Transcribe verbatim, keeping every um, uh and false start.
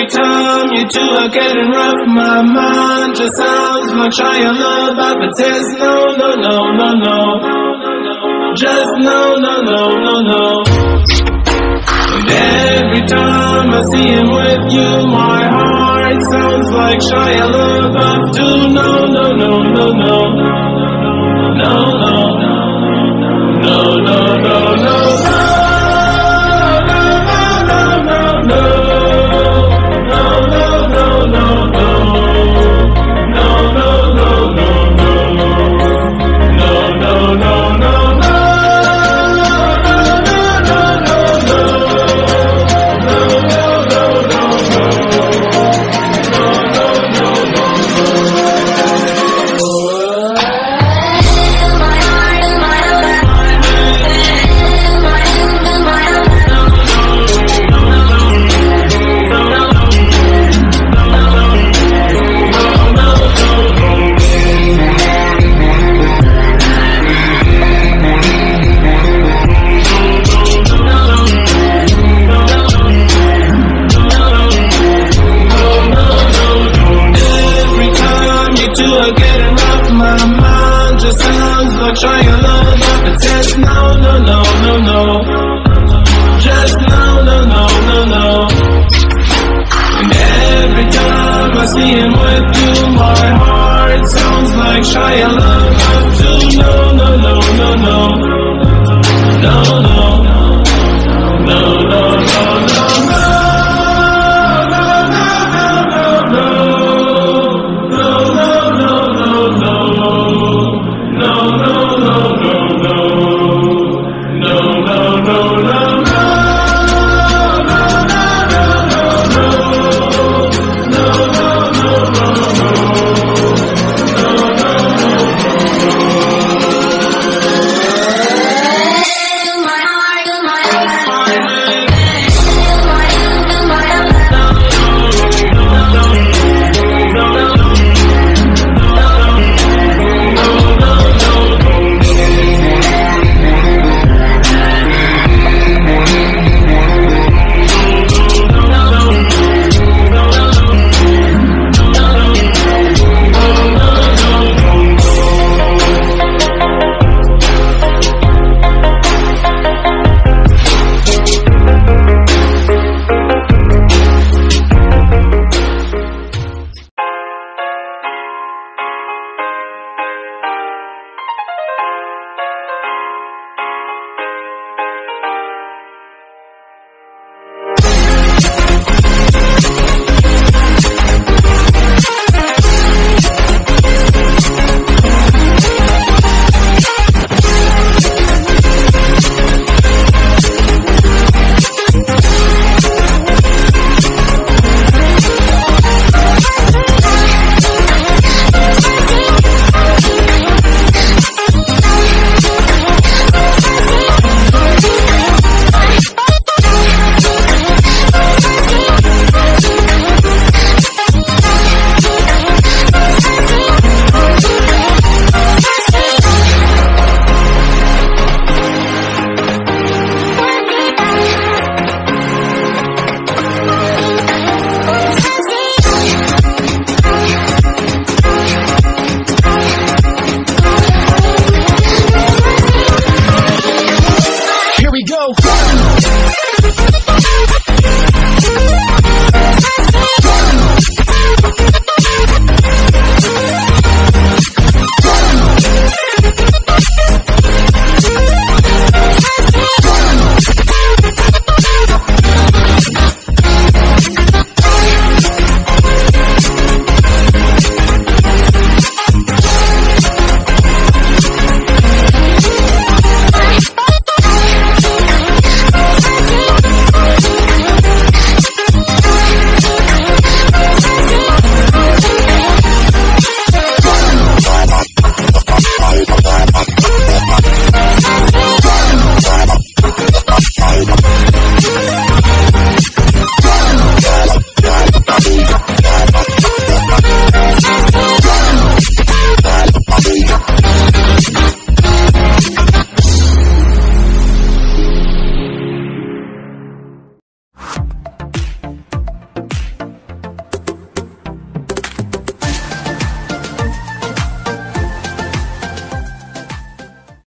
time you two are getting rough, my mind just sounds like Shia LaBeouf. It says no, no, no, no, no, just no, no, no, no, no. And every time I see him with you, my heart sounds like Shia LaBeouf too. No, no, no, no, no, no, no, no, no, no, no, no. Shia LaBeouf, it says no, no, no, no, no, just no, no, no, no, no. And every time I see him with you, my heart sounds like Shia LaBeouf too. No, no, no, no, no, no, no, no, no.